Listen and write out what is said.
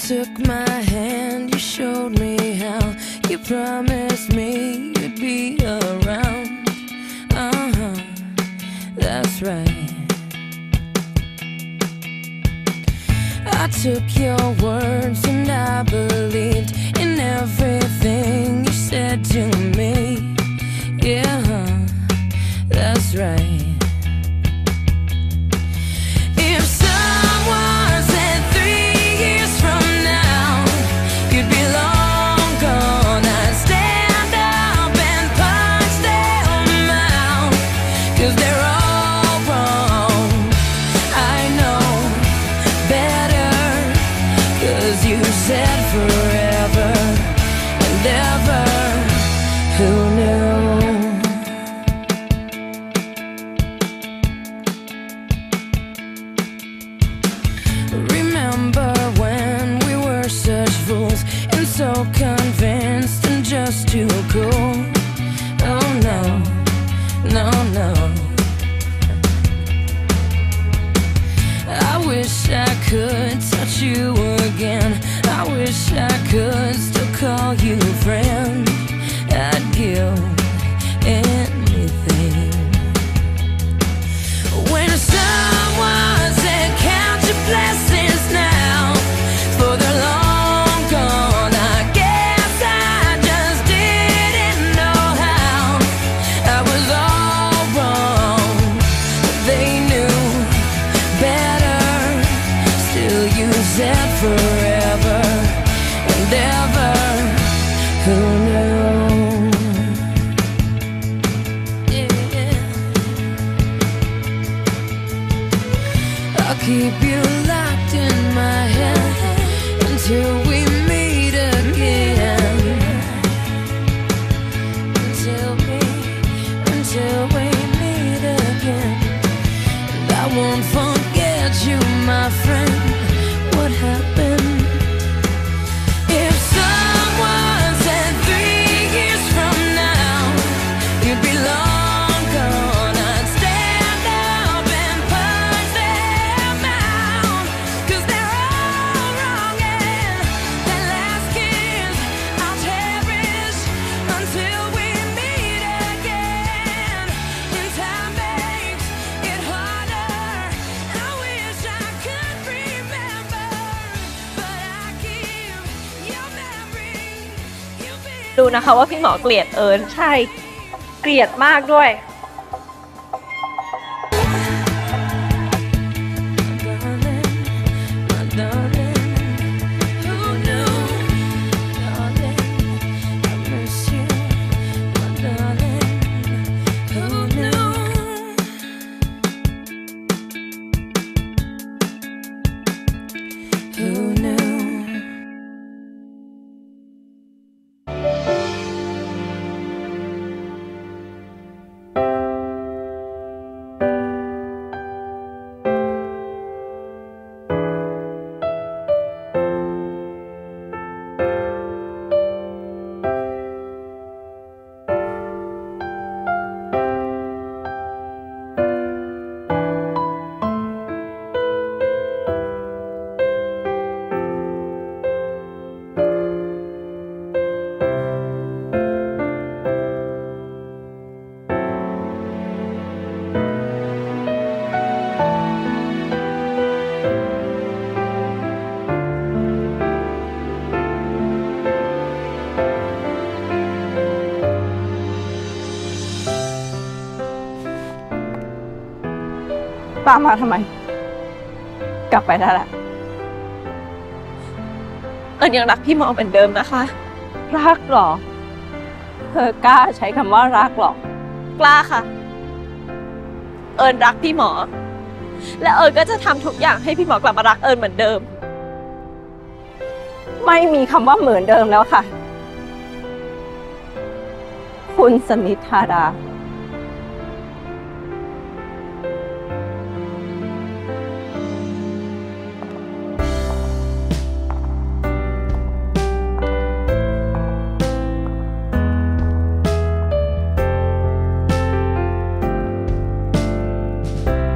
took my hand, you showed me how. You promised me you'd be around. That's right. I took your words and I believed in everything you said to me. Yeah, that's right. If someone said 3 years from now you'd be long gone, I'd stand up and punch them out, 'cause they're all wrong. I know better, 'cause you said forever and ever. Who knew? Remember when we were such fools and so convinced and just too cool? Oh no, no, no. I wish I could touch you again. I wish I could still call you friend. I'd give anything. When someone said count your blessings now, for they're long gone, I guess I just didn't know how. I was all wrong, but they knew better. Still you said forever and ever. Who knew? I'll keep you locked in my head until we meet again. Until we meet again. And I won't forget you, my friend. What happened? If someone said 3 years from now you'd be long gone, I'd stand up and punch them out, 'cause they're all wrong. And that last kiss I'll cherish until we meet again. And time makes it harder. I wish I could remember, but I keep your memory. You've been ดูนะคะว่าพี่หมอเกลียดเอิญใช่เกลียดมากด้วย my darling. Who knew, darling? I miss you, my darling. Who knew? Who knew? ตามมาทำไมกลับไปได้ละเอิญยังรักพี่หมอเหมือนเดิมนะคะรักหรอเธอกล้าใช้คำว่ารักหรอกล้าค่ะเอิญรักพี่หมอและเอิญก็จะทำทุกอย่างให้พี่หมอกลับมารักเอิญเหมือนเดิมไม่มีคำว่าเหมือนเดิมแล้วค่ะคุณสมิทธาดา